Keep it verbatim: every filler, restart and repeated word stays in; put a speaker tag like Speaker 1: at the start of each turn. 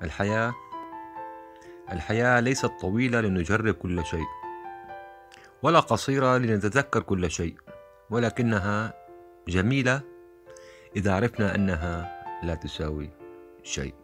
Speaker 1: الحياة الحياة ليست طويلة لنجرب كل شيء، ولا قصيرة لنتذكر كل شيء، ولكنها جميلة إذا عرفنا أنها لا تساوي شيء.